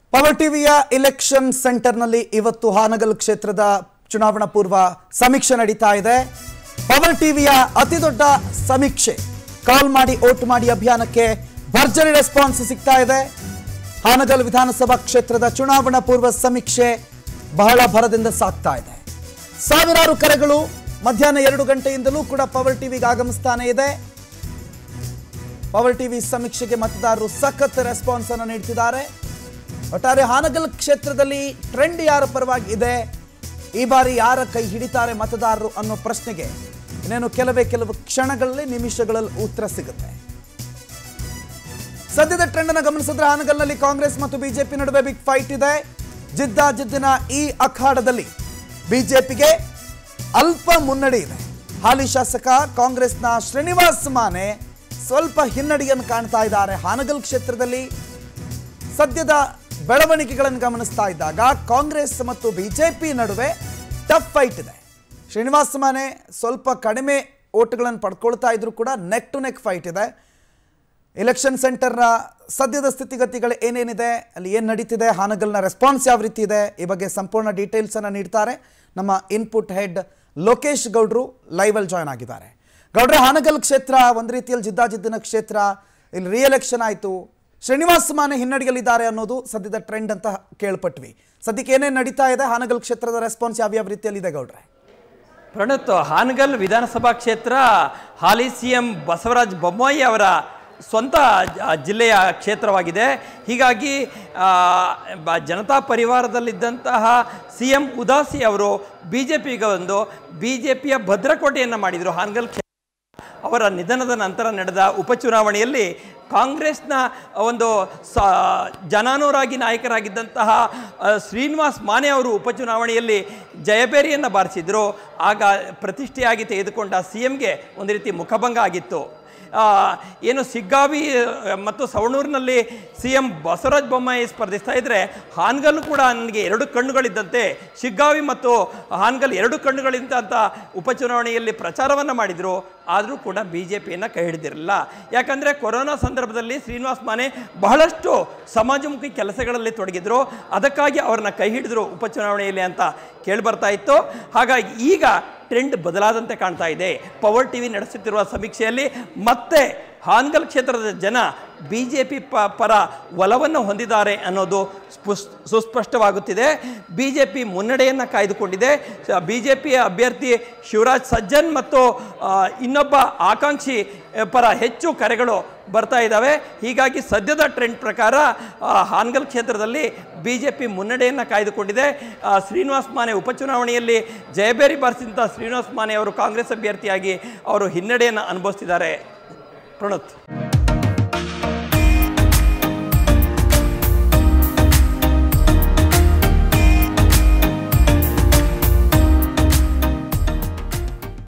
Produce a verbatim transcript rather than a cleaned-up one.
Power ಟಿವಿಯ election ಸೆಂಟರ್ನಲ್ಲಿ ಇವತ್ತು ಹಾನಗಲ್ ಕ್ಷೇತ್ರದ ಚುನಾವಣಾ ಪೂರ್ವ ಸಮೀಕ್ಷೆ ನಡೀತಾ ಇದೆ. ಪವರ್ ಟಿವಿಯ ಅತಿದೊಡ್ಡ ಸಮೀಕ್ಷೆ ಕಾಲ್ ಮಾಡಿ ವೋಟ್ ಮಾಡಿ ಅಭಿಯಾನಕ್ಕೆ ಭರ್ಜರಿ ರೆಸ್ಪಾನ್ಸ್ ಸಿಗ್ತಾ ಇದೆ. ಹಾನಗಲ್ ವಿಧಾನಸಭಾ ಕ್ಷೇತ್ರದ ಚುನಾವಣಾ ಪೂರ್ವ ಸಮೀಕ್ಷೆ ಬಹಳ ಭರದಿಂದ ಸಾಗ್ತಾ ಇದೆ. ಸಾವಿರಾರು ಕರೆಗಳು ಮಧ್ಯಾಹ್ನ ಎರಡು ಗಂಟೆಯಿಂದಲೂ ಕೂಡ ಪವರ್ ಟಿವಿಗೆ ಆಗಮಿಸ್ತಾನೆ ಇದೆ. ಪವರ್ ಟಿವಿ ಸಮೀಕ್ಷೆಗೆ ಮತದಾರರು ಸಖತ್ ರೆಸ್ಪಾನ್ಸ್ ಅನ್ನು ನೀಡುತ್ತಿದ್ದಾರೆ. ಒಟ್ಟಾರೆ ಹಾನಗಲ್ ಕ್ಷೇತ್ರದಲ್ಲಿ ಟ್ರೆಂಡ್ ಯಾರ ಪರವಾಗಿ ಇದೆ, ಈ ಬಾರಿ ಯಾರ ಕೈ ಹಿಡಿತಾರೆ ಮತದಾರರು ಅನ್ನೋ ಪ್ರಶ್ನೆಗೆ ಇನ್ನೇನು ಕೆಲವೇ ಕೆಲವು ಕ್ಷಣಗಳಲ್ಲಿ ನಿಮಿಷಗಳಲ್ಲಿ ಉತ್ತರ ಸಿಗುತ್ತೆ. ಸದ್ಯದ ಟ್ರೆಂಡ್ ಅನ್ನು ಗಮನಿಸಿದ್ರೆ ಹಾನಗಲ್ನಲ್ಲಿ ಕಾಂಗ್ರೆಸ್ ಮತ್ತು ಬಿಜೆಪಿ ನಡುವೆ ಬಿಗ್ ಫೈಟ್ ಇದೆ. ಜಿದ್ದಾಜಿದ್ದಿನ ಈ ಅಖಾಡದಲ್ಲಿ ಬಿಜೆಪಿಗೆ ಅಲ್ಪ ಮುನ್ನಡೆ ಇದೆ. ಹಾಲಿ ಶಾಸಕ ಕಾಂಗ್ರೆಸ್ನ ಶ್ರೀನಿವಾಸ್ ಮಾನೆ ಸ್ವಲ್ಪ ಹಿನ್ನಡೆಯನ್ನು ಕಾಣ್ತಾ ಇದ್ದಾರೆ. ಹಾನಗಲ್ ಕ್ಷೇತ್ರದಲ್ಲಿ ಸದ್ಯದ ಬೆಳವಣಿಗೆಗಳನ್ನು ಗಮನಿಸ್ತಾ ಇದ್ದಾಗ ಕಾಂಗ್ರೆಸ್ ಮತ್ತು ಬಿಜೆಪಿ ನಡುವೆ ಟಫ್ ಫೈಟ್ ಇದೆ. ಶ್ರೀನಿವಾಸ್ ಮಾನೆ ಸ್ವಲ್ಪ ಕಡಿಮೆ ಓಟ್ಗಳನ್ನು ಪಡ್ಕೊಳ್ತಾ ಇದ್ರು ಕೂಡ ನೆಕ್ ಟು ನೆಕ್ ಫೈಟ್ ಇದೆ. ಎಲೆಕ್ಷನ್ ಸೆಂಟರ್ನ ಸದ್ಯದ ಸ್ಥಿತಿಗತಿಗಳು ಏನೇನಿದೆ, ಅಲ್ಲಿ ಏನು ನಡೀತಿದೆ, ಹಾನಗಲ್ನ ರೆಸ್ಪಾನ್ಸ್ ಯಾವ ರೀತಿ ಇದೆ, ಈ ಬಗ್ಗೆ ಸಂಪೂರ್ಣ ಡೀಟೇಲ್ಸನ್ನು ನೀಡ್ತಾರೆ ನಮ್ಮ ಇನ್ಪುಟ್ ಹೆಡ್ ಲೋಕೇಶ್ ಗೌಡ್ರು ಲೈವಲ್ಲಿ ಜಾಯ್ನ್ ಆಗಿದ್ದಾರೆ. ಗೌಡ್ರೆ, ಹಾನಗಲ್ ಕ್ಷೇತ್ರ ಒಂದು ರೀತಿಯಲ್ಲಿ ಜಿದ್ದಾಜಿದ್ದಿನ ಕ್ಷೇತ್ರ, ಇಲ್ಲಿ ರಿ ಎಲೆಕ್ಷನ್ ಆಯಿತು, ಶ್ರೀನಿವಾಸ್ ಮಾನೆ ಹಿನ್ನಡೆಯಲ್ಲಿದ್ದಾರೆ ಅನ್ನೋದು ಸದ್ಯದ ಟ್ರೆಂಡ್ ಅಂತ ಕೇಳ್ಪಟ್ವಿ. ಸದ್ಯಕ್ಕೆ ಏನೇನು ನಡೀತಾ ಇದೆ, ಹಾನಗಲ್ ಕ್ಷೇತ್ರದ ರೆಸ್ಪಾನ್ಸ್ ಯಾವ ಯಾವ ರೀತಿಯಲ್ಲಿದೆ ಗೌಡ್ರೆ? ಪ್ರಣತ್, ಹಾನಗಲ್ ವಿಧಾನಸಭಾ ಕ್ಷೇತ್ರ ಹಾಲಿ ಸಿ ಎಂ ಬಸವರಾಜ ಬೊಮ್ಮಾಯಿ ಅವರ ಸ್ವಂತ ಜಿಲ್ಲೆಯ ಕ್ಷೇತ್ರವಾಗಿದೆ. ಹೀಗಾಗಿ ಜನತಾ ಪರಿವಾರದಲ್ಲಿದ್ದಂತಹ ಸಿ ಎಂ ಉದಾಸಿ ಅವರು ಬಿ ಜೆ ಪಿಗೆ ಒಂದು ಬಿ ಜೆ ಪಿಯ ಭದ್ರಕೋಟೆಯನ್ನು ಮಾಡಿದರು. ಹಾನಗಲ್ ಕ್ಷೇತ್ರ ಅವರ ನಿಧನದ ನಂತರ ನಡೆದ ಉಪಚುನಾವಣೆಯಲ್ಲಿ ಕಾಂಗ್ರೆಸ್ನ ಒಂದು ಸ ಜನಾನುರಾಗಿ ನಾಯಕರಾಗಿದ್ದಂತಹ ಶ್ರೀನಿವಾಸ್ ಮಾನೆ ಅವರು ಉಪಚುನಾವಣೆಯಲ್ಲಿ ಜಯಬೇರಿಯನ್ನು ಬಾರಿಸಿದರು. ಆಗ ಪ್ರತಿಷ್ಠೆಯಾಗಿ ತೆಗೆದುಕೊಂಡ ಸಿ ಎಂಗೆ ಒಂದು ರೀತಿ ಮುಖಭಂಗ ಆಗಿತ್ತು. ಏನು ಸಿಗ್ಗಾವಿ ಮತ್ತು ಸವಣೂರಿನಲ್ಲಿ ಸಿ ಎಂ ಬಸವರಾಜ ಬೊಮ್ಮಾಯಿ ಸ್ಪರ್ಧಿಸ್ತಾ ಇದ್ದರೆ ಹಾನಗಲ್ ಕೂಡ ನನಗೆ ಎರಡು ಕಣ್ಣುಗಳಿದ್ದಂತೆ ಸಿಗ್ಗಾವಿ ಮತ್ತು ಹಾನಗಲ್ ಎರಡು ಕಣ್ಣುಗಳಿದ್ದಂಥ ಉಪಚುನಾವಣೆಯಲ್ಲಿ ಪ್ರಚಾರವನ್ನು ಮಾಡಿದರು. ಆದರೂ ಕೂಡ ಬಿ ಜೆ ಪಿಯನ್ನು ಕೈ ಹಿಡಿದಿರಲಿಲ್ಲ. ಯಾಕಂದರೆ ಕೊರೋನಾ ಸಂದರ್ಭದಲ್ಲಿ ಶ್ರೀನಿವಾಸ್ ಮಾನೆ ಬಹಳಷ್ಟು ಸಮಾಜಮುಖಿ ಕೆಲಸಗಳಲ್ಲಿ ತೊಡಗಿದ್ರು, ಅದಕ್ಕಾಗಿ ಅವ್ರನ್ನ ಕೈ ಹಿಡಿದ್ರು ಉಪಚುನಾವಣೆಯಲ್ಲಿ ಅಂತ ಕೇಳಿಬರ್ತಾ ಇತ್ತು. ಹಾಗಾಗಿ ಈಗ ಟ್ರೆಂಡ್ ಬದಲಾದಂತೆ ಕಾಣ್ತಾ ಇದೆ. ಪವರ್ ಟಿವಿ ನಡೆಸುತ್ತಿರುವ ಸಮೀಕ್ಷೆಯಲ್ಲಿ ಮತ್ತೆ ಹಾನಗಲ್ ಕ್ಷೇತ್ರದ ಜನ ಬಿ ಜೆ ಪಿ ಪ ಪರ ಒಲವನ್ನು ಹೊಂದಿದ್ದಾರೆ ಅನ್ನೋದು ಸ್ಪುಸ್ ಸುಸ್ಪಷ್ಟವಾಗುತ್ತಿದೆ. ಬಿ ಜೆ ಪಿ ಮುನ್ನಡೆಯನ್ನು ಕಾಯ್ದುಕೊಂಡಿದೆ. ಬಿ ಜೆ ಪಿಯ ಅಭ್ಯರ್ಥಿ ಶಿವರಾಜ್ ಸಜ್ಜನ್ ಮತ್ತು ಇನ್ನೊಬ್ಬ ಆಕಾಂಕ್ಷಿ ಪರ ಹೆಚ್ಚು ಕರೆಗಳು ಬರ್ತಾ ಇದ್ದಾವೆ. ಹೀಗಾಗಿ ಸದ್ಯದ ಟ್ರೆಂಡ್ ಪ್ರಕಾರ ಹಾನಗಲ್ ಕ್ಷೇತ್ರದಲ್ಲಿ ಬಿ ಜೆ ಪಿ ಮುನ್ನಡೆಯನ್ನು ಕಾಯ್ದುಕೊಂಡಿದೆ. ಶ್ರೀನಿವಾಸ್ ಮಾನೆ ಉಪಚುನಾವಣೆಯಲ್ಲಿ ಜಯಬೇರಿ ಬಾರಿಸಿದಂಥ ಶ್ರೀನಿವಾಸ್ ಮಾನೆ ಅವರು ಕಾಂಗ್ರೆಸ್ ಅಭ್ಯರ್ಥಿಯಾಗಿ ಅವರು ಹಿನ್ನಡೆಯನ್ನು ಅನುಭವಿಸ್ತಿದ್ದಾರೆ. ಪ್ರಣತ್.